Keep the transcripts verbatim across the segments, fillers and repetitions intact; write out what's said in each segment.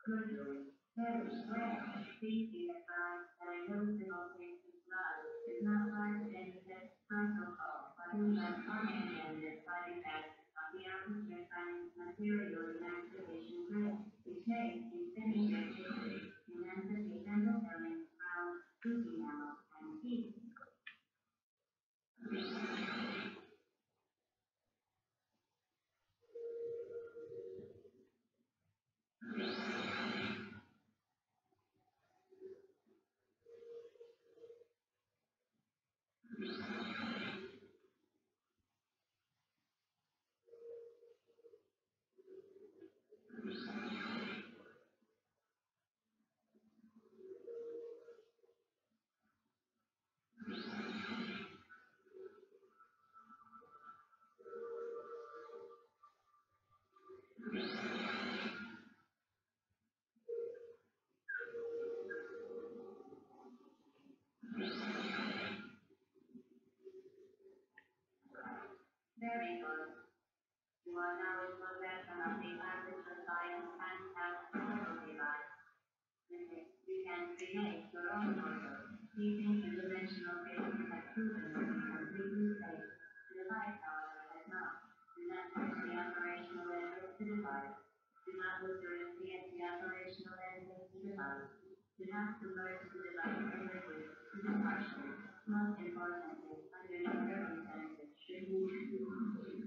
Gradually, there is rare. Please be advised that a notice of patient's blood is not large any such protocol, but is unintended side effects of the atmosphere science material inactivation rate, which may be finished activity, immensity, endothermic, round, looking out, and heat. Very good. You are now in possession of the Atmosphere Science handheld portal device. With it, you can create your own portal. These interdimensional cases have proven to be completely safe. The device, however, has not. Do not touch the operational end of the device. Do not look directly at the operational end of the device. Do not submerge the device in liquid, even partially. Most importantly, under no circumstances should you.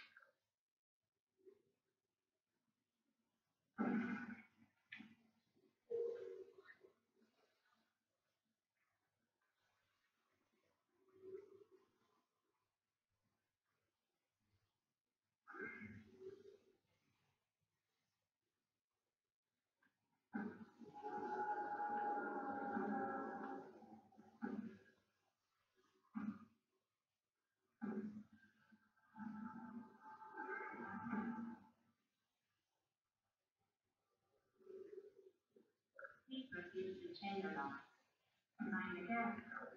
Please proceed to chamber lock. Find the gas code.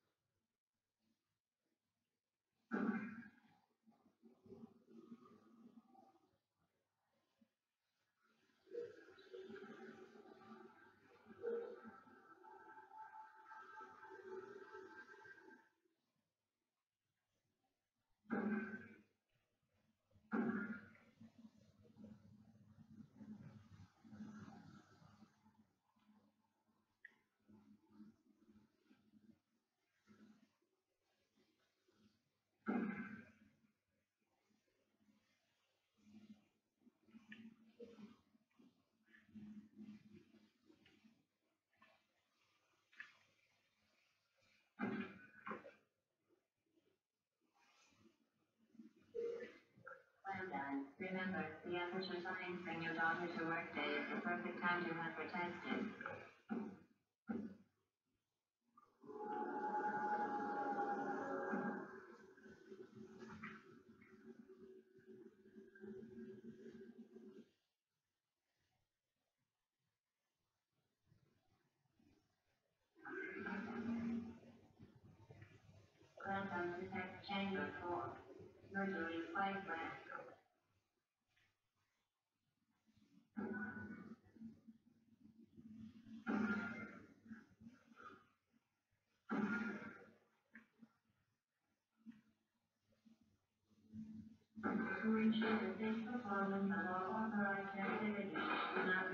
Well done. Remember, the aperture science bring your daughter to work day is the perfect time to have her tested. Welcome to test chamber four. Mercury quite blank. To ensure the safe performance of all authorized activities, do not